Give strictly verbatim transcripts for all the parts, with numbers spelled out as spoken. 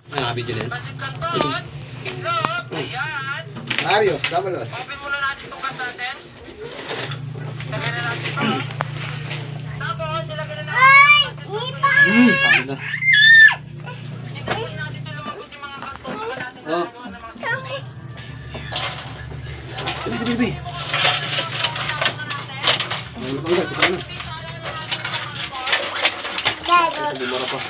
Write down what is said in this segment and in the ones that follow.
Ay, nakabidyo na yan. Pasit kanton, itlog, ayan. Marios, dabalos. Open muna natin itong gas natin. Lagyan na natin ito. Tapos, ilagyan na natin. Ay! Ipa! Hmm, pangit na. Hintayin natin ito lumagot yung mga kanton. Saka natin Oh. nalagawa ng mga seasoning. Sabi, sabi, sabi. Ang matanggal, kita na. Ito, bumara pa.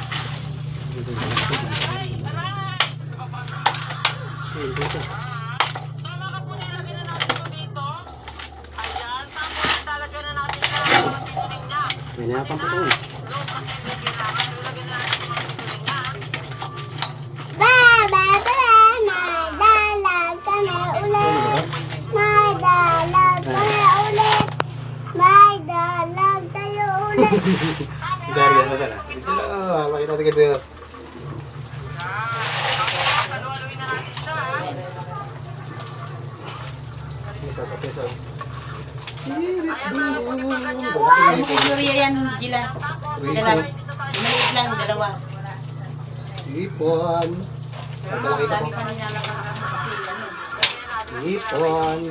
Ayun, dito. So, mga po, nilagyan na natin ito dito. Ayan. Tapos, talagyan na natin siya ng mga seasoning niya. May napan pa ito eh. Low, kasi hindi kailangan. Ilagyan na natin yung mga seasoning niya. Ba, ba, ba, may dalag kami ulit. May dalag kami ulit. May dalag tayo ulit. Dari yan, masala. Ito lang, makita natin dito. Ayan. Tapos, halu-haluin na natin siya. Isa pa pesa. Ayan, mga po, di ba ganyan? Wow! Picture yan, Gila. Dalawa. Maliit lang, dalawa. Ipon. Ang malaki ito Dami po. pa nilalakad kasi ano. Ipon.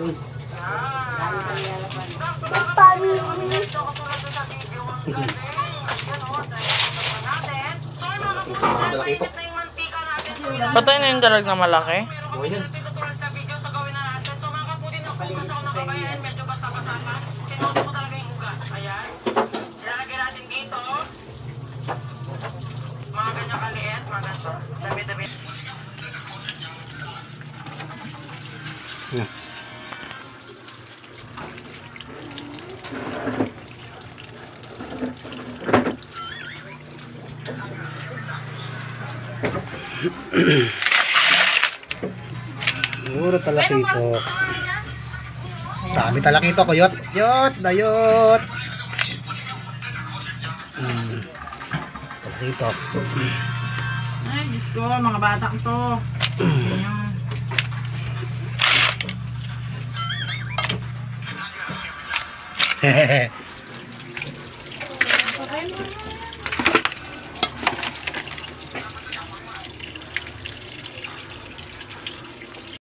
Patay na yung dalag na malaki. Okay yan. Tutulad sa video sa gawin na natin. So mga kapudin ng hugas ako nakabayan. Medyo basta-basta pa. Tinuto ko talaga yung hugas. Ayan. Ilalagay natin dito. Mga ganyan kaliit. Mga ganito. Dami-dami. Yan. Mura talakito. Dami talakito, kuyot. Yot, dayot. Hmm. Talakito. Ay, Diyos ko, mga bata to. Ayan. Hehehe.